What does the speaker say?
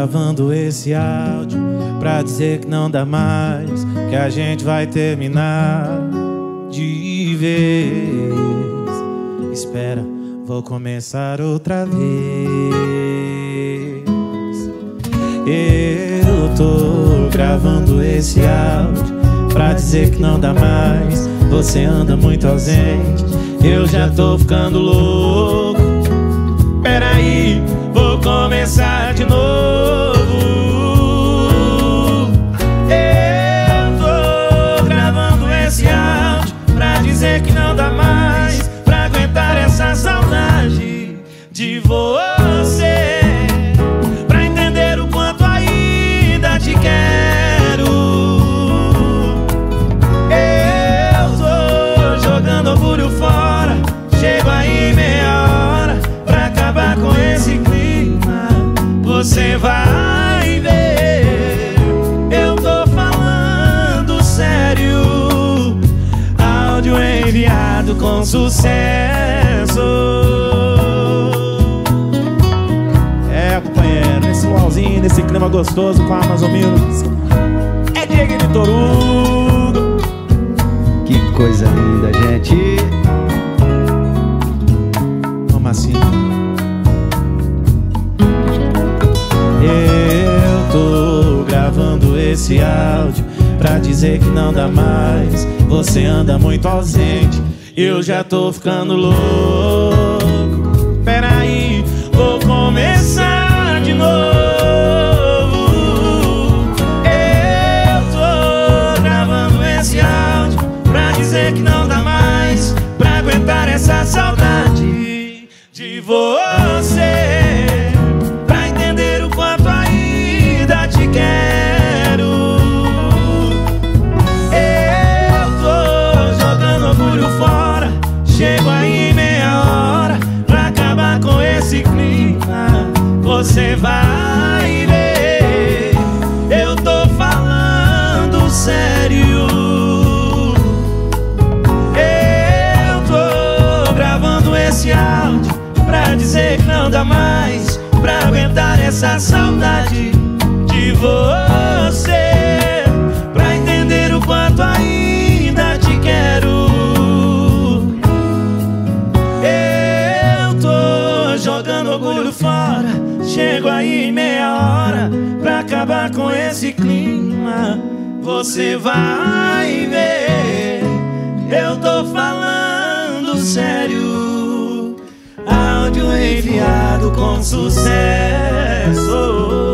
gravando esse áudio pra dizer que não dá mais, que a gente vai terminar de vez. Espera, vou começar outra vez. Eu tô gravando esse áudio pra dizer que não dá mais, você anda muito ausente, eu já tô ficando louco. Peraí, vou começar de novo. Eu tô gravando esse áudio pra dizer que não dá mais pra aguentar essa saudade de você, pra entender o quanto ainda te quero. Eu tô jogando orgulho fora, chego aí meia hora pra acabar com esse clima. Você vai ver, eu tô falando sério. Áudio enviado com sucesso. Companheiro, nesse luauzinho, nesse clima gostoso com a Amazon Music, é Diego de Torugo. Que coisa linda, gente. Vamos assim. Eu tô gravando esse áudio pra dizer que não dá mais, você anda muito ausente, eu já tô ficando louco. Peraí, vou começar de novo. Eu tô gravando esse áudio pra dizer que não dá mais pra aguentar essa saudade de você, pra entender o quanto ainda te quero. Eu tô jogando orgulho fora, chego aí meia hora pra acabar com esse clima. Você vai ver, eu tô falando sério. Eu tô gravando esse áudio pra dizer que não dá mais pra aguentar essa saudade de você, pra entender o quanto ainda te quero. Eu tô jogando orgulho fora, chego aí meia hora pra acabar com esse clima. Você vai ver, eu tô falando sério. Áudio enviado com sucesso.